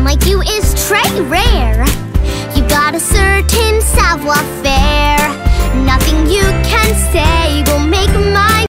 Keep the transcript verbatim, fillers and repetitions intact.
like you is très rare. You got a certain savoir-faire.